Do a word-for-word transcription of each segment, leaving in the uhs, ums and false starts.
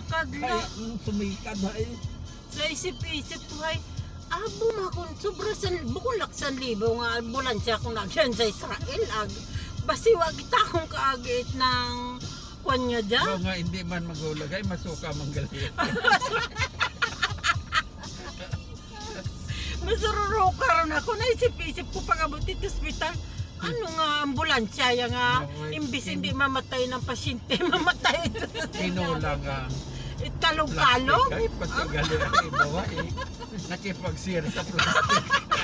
kadla. Ay, sumikad ay. Sa isip-isip ko ay, abo makon, sobra san, bukong laksan libo nga ambulansya kung nagyan sa Israel. Ag, basi wag kita akong kaagit ng kanya dyan. So nga hindi man magulagay, masuka manggali. Masururukaron ako, naisip-isip ko pag-abot dito sa ospital. Ano nga ambulansya, yung nga, No, imbis in- hindi mamatay ng pasyente, mamatay ito sa Kinulang ang Italong-kalong? plastic. Ay, pagkagali ang ibawa eh. Nakipagsir sa plastic.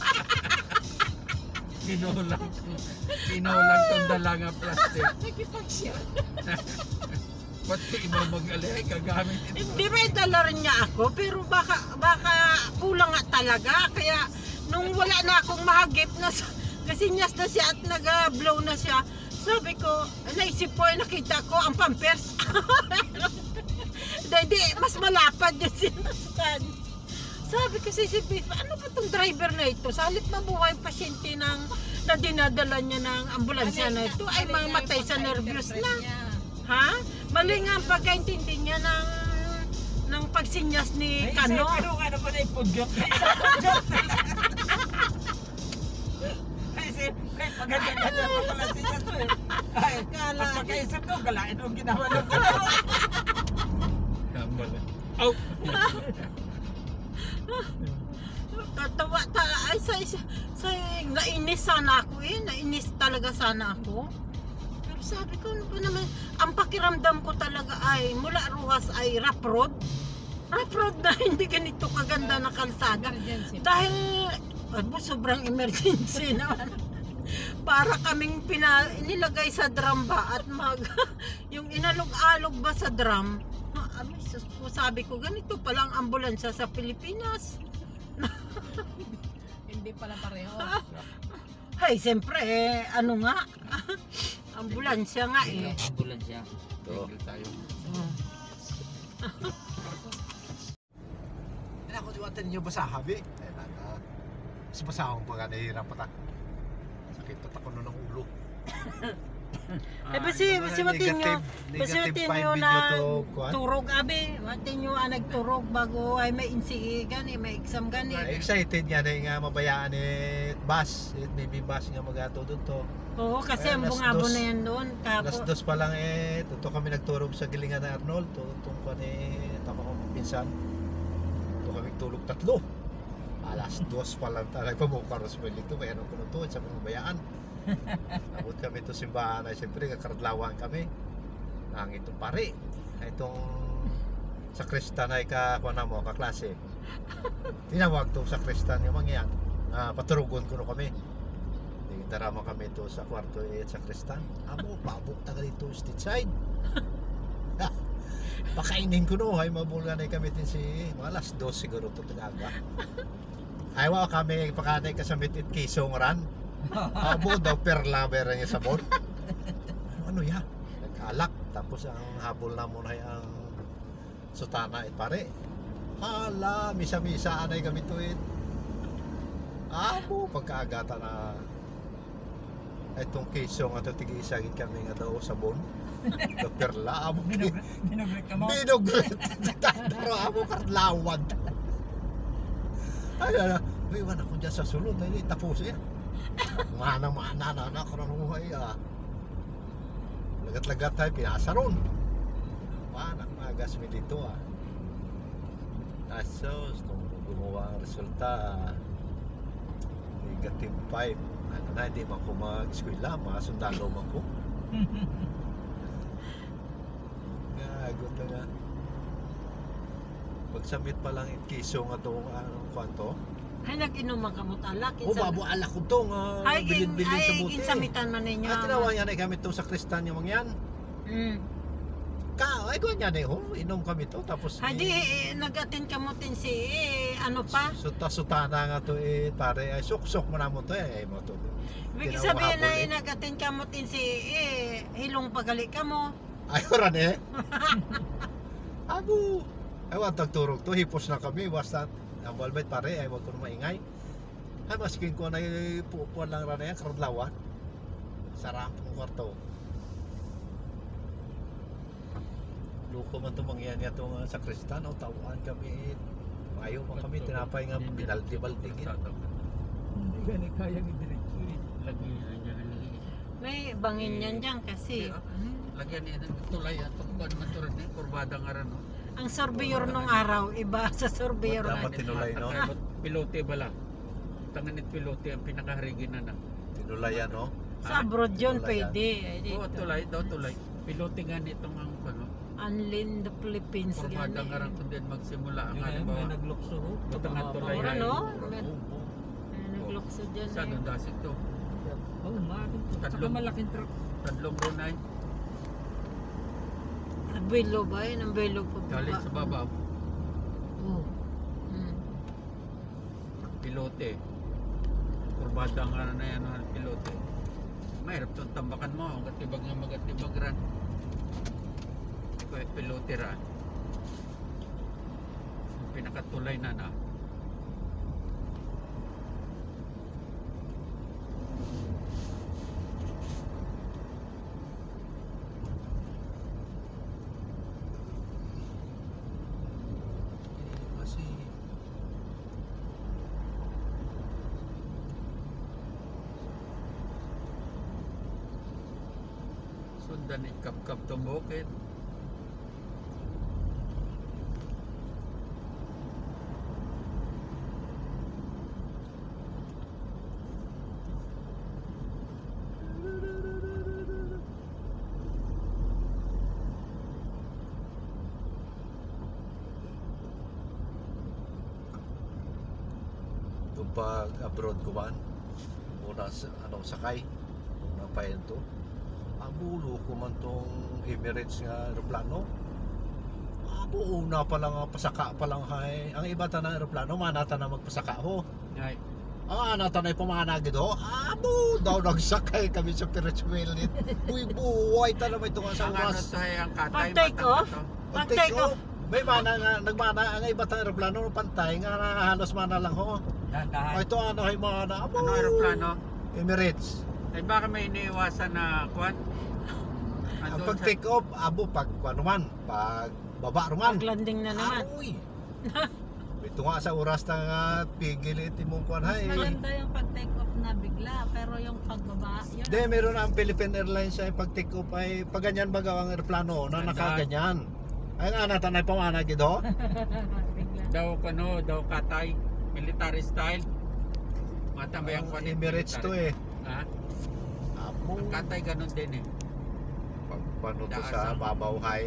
Kinulang. Kinulang itong dalang ang plastic. Nakipag-share. Pati iba mag-ali ay kagamit ito. Hindi may dala rin niya ako, pero baka, baka kulang nga talaga. Kaya nung wala na akong mahagip na sa- kasinyas na siya at nag-blow na siya, sabi ko, naisip ko ay nakita ko ang pampers. Hindi, mas malapad yung sinaskan. Sabi ko si si Pete, ano ba itong driver na ito? Sa halip mabuhay pasyente ng, na dinadala niya ng ambulansya na ito, ay mamatay sa nervyos na. Ha? Mali nga ang pagkaintindi niya ng ng pagsinyas ni Kano. Pero nga naman ay pudyot. Ay, si, ay, pagkaganda pa pala siya to eh. Ay, Kala. pag pagkaisip ko, galain ang ginawa ng galawa. Tama na. Oh! Tatawa ta ay sa, sa, sa nainis sana ako eh, nainis talaga sana ako. Pero sabi ko ano ba naman, ang pakiramdam ko talaga ay mula Ruhas ay rough road. Rough road na hindi ganito kaganda na kalsada. Dahil ano, sobrang emergency naman. Para kaming pina, nilagay sa drum ba at mag yung inalog-alog ba sa drum. Ha, ano, sabi ko ganito palang ambulansya sa Pilipinas. Hindi pala pareho. Hay, siyempre eh, ano nga? Ambulansya nga eh. Ambulansya. Tigil tayo. Hindi ako diwatan ninyo basahan eh. Ay naka, mas basahang pa nga nahihirap pa ta. Sakit pa ako nun ng ulo. Eh basi basi matin nyo, basi matin nyo na turog abi, matin nyo ang nagturog bago ay may insi gani, may exam gani. Excited nga na nga mabayaan eh bus. It may be bus nga magato doon to. Oo, kasi Ay, ang alas bungabo dos. na yan doon. Alas Tapos, dos pa lang eh. Tuto kami nagturog sa gilingan na Arnold. Tutong pa ni tama ko pinsan. Tuto kami tulog tatlo. Alas dos pa lang tayo pamukaros mo dito. May ano ko na to sa mga bayaan. Abot kami to simbahan ay siyempre kakaradlawan kami. Ang itong pare. Itong sa kristan ay ka kuha na mo kaklase. Tinawag to sa kristan yung mga yan. Ah, paturugon ko no kami. Darama kami to sa kwarto eh sa kristan. Amo pabok taga dito stateside. Pakainin ko no ay mabulgan ay kami din si mga alas dos siguro to tagaga. Ay wa kami pakanay kasamit it kisong ran. Amo daw perla meron niya sabon. Ano ya? Nagkalak tapos ang habol na mo na ang sutana it pare. Hala, misa-misa anay kami to it. Amo pagkaagata na itong keso nga ito tig-isagin kami nga daw sabon. Do perla amo Binugrit ka mo? binugrit. Pero amo karlawan. Ay ala, iwan ako dyan sa sulod ay tapos ya. Mana mana na na ko nang uhay ah. Lagat-lagat tayo pinasa ron. Mana magas mi dito ah. Asos kung gumawa ang resulta negative five. Ano na, hindi man ko mag-eskwela, mga sundalo man ko. Gago na nga. Pag-submit pa lang yung kiso nga itong anong kwanto. ay nag-inuman ka mo talak. O, babo ala ko itong uh, Ay, gin, bilin-bilin sa ay, buti. ginsamitan man ninyo. At tinawa yan ay kami itong sa kristan yung mga yan. Mm. Ka, ay gawin yan eh, oh, inom kami to tapos Hadi, eh, nag-attend ka mo tin si, eh, ano pa? suta-sutana nga to eh, pare, ay suksok mo na mo to eh, ay mo to. Ibig Ginawa sabihin hapon, na eh. nag-attend ka mo tin si, eh, hilong pagali ka mo. Ay, oran eh. Abo. Ay, wag tagturog to. Hipos na kami. Basta, ang balbait pare. Ay, wag ko na maingay. Ay, maskin ko na ipupuan lang rana yan. Karadlawan. Sarap ng kwarto. Luko man itong mangyan niya itong uh, sakristan o tawaan kami. Ayaw man kami, tinapay nga binaldi-baldigin. Hindi gani kaya ni diretso eh. Lagi niya lagi. May bangin yan dyan kasi. Kaya, Hmm. Lagyan niya ng tulay at kuan man turad ni kurbada nga ran no. Ang surveyor nung araw, iba sa surveyor Dapat na. tinulay, no? Pilote bala. Tanganit pilote ang pinakaharigin na na. Tinulayan, no? Sa abroad yun, Tinulayan. pwede. Eh, Oo, dito. tulay daw tulay. Pilote nga nitong ang ano. Unlin the Philippines. Kurbada gani. nga ran kung din magsimula ang Yung ano ayun, ba. may naglukso ho. Butang at tulay Ora, ay. no? Oo, oo. Ay, naglukso dyan Sa eh. doon dasig to. Oh, maraming to. Saka Tatlong- malaking truck. Tadlong runay. Nagbelo ba yun? Ang belo pa ba? Galing sa babaw. Oh. Hmm. Pilote. Kurbada nga na yan ang pilote. Mahirap itong tambakan mo. Ang gatibag nga magatibag ran. Ikaw ay pilote ran. Ang pinakatulay na na. Kasi Sundan ikap-kap itong bukid. kung pag abroad ko man, una sa, ano, sakay, una pa yun to. Abulo ko man tong Emirates nga aeroplano. Abo, una pa lang, ah, pasaka pa lang hay. Ang iba ta na aeroplano, manata na magpasaka ho. Ay, Ah, nata na pumanagid ho. Abo, daw nagsakay kami sa Ferris wheel nit. Uy, buhay ta naman ito nga sa ang ano oras. to ay ang katay. Pag take matang off? na to. Pag Pag take off. may mana nga, nagmana, ang iba ta aeroplano, pantay nga halos mana lang ho. Dahan-dahan. Oh, ito ano ay mana. Abo. Ano aeroplano? Emirates. Ay baka may iniiwasan na kwan? Ang Andun pag sa- take off, abo pag ano man, pag baba ruman. Pag-landing na naman. Aroy. Ito nga sa oras na nga pigil iti mong kwan Mas hay. maganda yung pag-take off na bigla, pero yung pagbaba, yun. Hindi, meron ang Philippine Airlines ay pag take off ay pag ganyan baga ang aeroplano na Ganda. nakaganyan. Ay nga natan ay pamanag ito. bigla. Daw kano, daw katay. Military style. Matambay ang kwan. Emirates to eh. Ha? Amo. Ang katay ganun din eh. Pag paano to Daasang. sa babaw hay.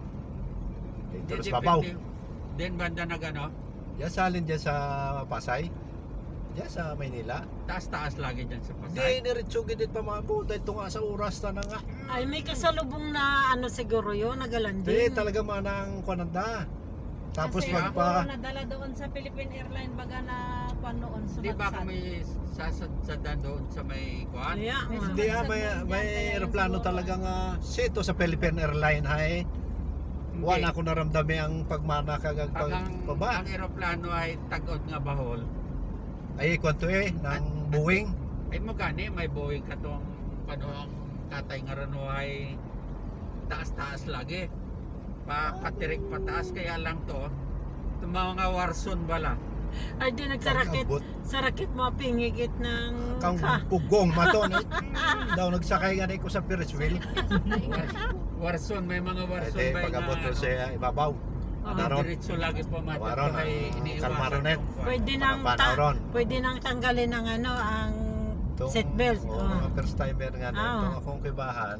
Dito Di- sa babaw. depende. Din banda na gano, Diyan salin dyan sa Pasay. Diyan sa Maynila. taas-taas lagi dyan sa Hindi, Pasay. niritsugin din pa mga po. Dahil ito nga sa oras na nga. Ay, may kasalubong na ano siguro yun, Hindi, nagalanding. talaga manang kwananda. Tapos Kasi pag ako pa... nadala doon sa Philippine Airlines baga na kwan noon Di ba sumadsad. may sasadsadan doon sa may kwan? Kaya nga. Hindi ah, may, may aeroplano talagang uh, sito sa Philippine Airline hay. Wala ko naramdami ang pagmana kagag Pag ang, pagbaba. ang aeroplano ay tagod nga bahol, Ay kwanto eh ng Boeing. ay mo gani may Boeing katong ano ang katay nga rano ay taas-taas lagi. Pa katirik pataas kaya lang to. Itong mga warson bala. Ay, di nagsarakit. Pag-abot, Sarakit mo pingigit ng kang ka. pugong maton. Eh, mm, daw nagsakay gani ko sa Ferris wheel. War- warson may mga warson Pwede ba pag-abot to sa ibabaw. Ah, Naron. diretso lagi po mata Naron, ay ah, iniiwasan kalmaronet. yung kwan. Pwede nang ta Panauron. pwede nang tanggalin ng ano ang Itong- seatbelt. Oo, Oh. mga first timer nga na. Ah. Itong akong kibahan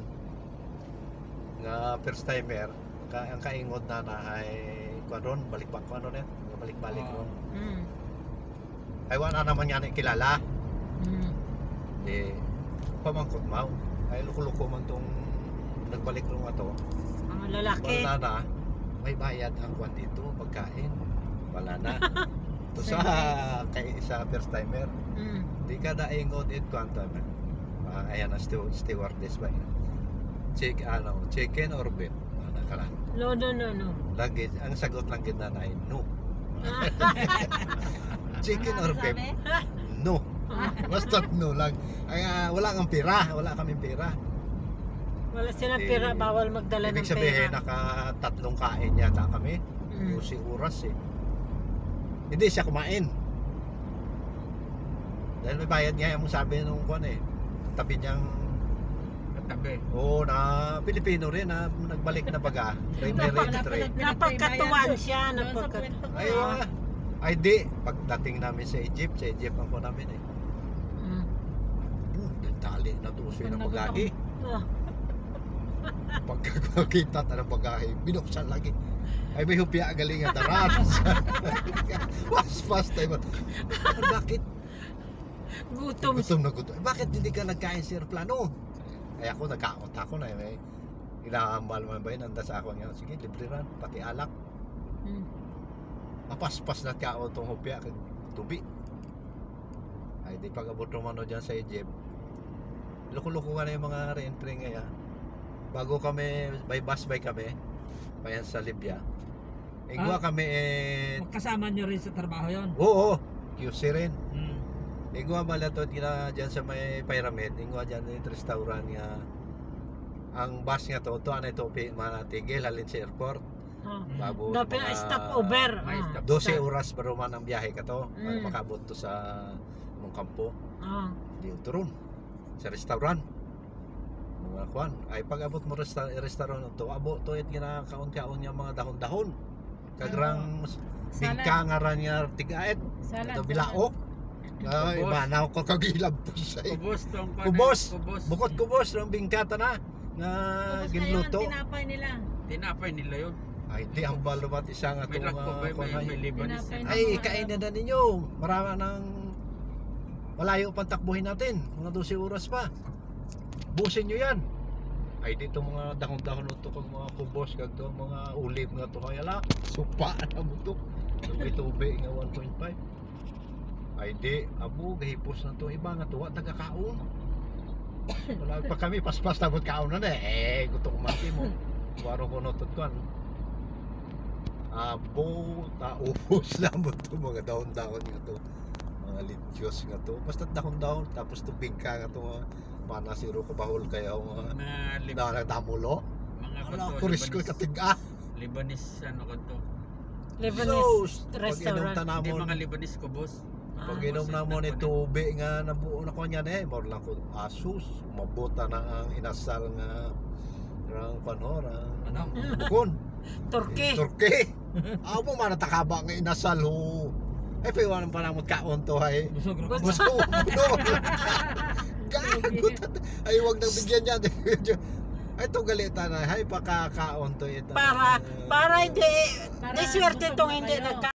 nga first timer, ka, ang kaingod na na ay kwan ron, balik-bak kwan ron eh. Nga Balik-balik Oo. ron. Mm. Ay wala naman yan eh, kilala. Mm. Eh, pamangkot mau. Ay luko-luko man tong nagbalik ron nga to. Ang lalaki. Wala na, may bayad ang kwan dito, pagkain. Wala na. Ito sa, kay, sa first timer. Mm. Di ka daingon it kwan timer. Ah, ayan ang stew- stewardess ba yun? Check, ano, chicken or beef? Ano ka lang. No, no, no, no. Lagi, ang sagot lang gid na ay no. Chicken or beef? Sabi? No. Basta no lang. Ay, ah, wala kang pera, wala kaming pera. Wala silang Eh, pera, bawal magdala ng Ibig sabihin, pera. nakatatlong kain yata kami. Mm. Yung si Uras eh. Hindi siya kumain. Dahil may bayad nga yung sabi nung kwan eh. Tabi niyang, Katabi. oo, na Pilipino rin na nagbalik na baga. May may ready trade. Napagkatuwan siya, Doon sa napagkat... kwento ko. Ay, ah, ay di. Pagdating namin sa Egypt, sa Egypt ang po namin eh. Mm. Boom, tali na tusoy ng bagahe. Ah, Pagkakita ta ng bagahe, binuksan lagi. Ay may hupya galing ang taran. Was fast tayo. Bakit? gutom. Gutom na gutom. Eh, bakit hindi ka nagkain sa aeroplano? Ay ako nagkaot ako na may inaambal man ba yun, anda sa ako nga. Sige, libre ran, pati alak. Mm. Mapaspas na kao itong hupya kag tubi. Ay di pag-abot naman dyan sa Egypt. Loko-loko nga na yung mga re-entry ngaya. Bago kami, by bus by kami, payan sa Libya. Igwa Ah. kami eh, Kasama nyo rin sa trabaho yon. oo, Q C rin. Hmm. Igwa malatot gina dyan sa may pyramid, igwa dyan yung restaurant nga. Ang bus nga to, to ano ito, pi- matigil halin sa airport. Ah. Babo, No, pina stop over. May Ah. stop. dose oras pa man ang biyahe ka to, para Mm. makabot to sa mong kampo. Ah. Di turon sa restaurant. Mga kwan, ay pag abot mo resta restaurant to, abo to it gina kaon-kaon nga mga dahon-dahon. Kagrang bingka nga ra niya tigaet. Salad. Ito bilao. Ay, Kubos. manaw ko kagilab po sa Kubos tong pan- Kubos. Kubos. Bukod kubos ng bingka ta na nga Tapos ngayon, ginluto. tinapay nila. Tinapay nila yun. Ay, di ang balumat isa nga May to lakko ba? mga May, may Lebanese. Tinapay Ay, Mga- kainin na ninyo. Marami nang malayo pang takbuhin natin. Mga dose oras pa. Busin nyo yan. Ay, dito mga dahon-dahon ito kag mga kubos kag to mga ulib nga to kaya la. Supa na mo to. Tubig-tubig nga one point five. Ay di, abo gahipos na to iba nga tuwa taga kaon. Wala pa kami paspas tabot kaon na na eh gusto ko mati mo. Waro ko notot ko. Abo taubos lang mo to mga dahon-dahon nga to. Mga lityos nga to. Basta dahon-dahon tapos tubig ka nga to mga mana siro ko bahol kayo mga Mga Lib- na nagdamulo. mga Wala kanto, ko risko Lebanese- katiga. Lebanese ano kanto. Lebanese Pag inom restaurant. ta Hindi namon, mga Lebanese kubos. Ah. pag inom Kubos na mo is ni na- tubig nga nabuo na ko niya eh, more lang ko asus, mabuta na ang inasal nga rang panor Ano? bukon. Turkey. Turkey. Amo man natakaba nga inasal ho. Eh pero wala pa namot kaon to ay. Busog na. Gusto mo. Gago. Ay wag nang bigyan niya. Ay to galita na. Hay pakakaon to ito. Para, para hindi, Para di swerte busog itong na hindi kayo. nagka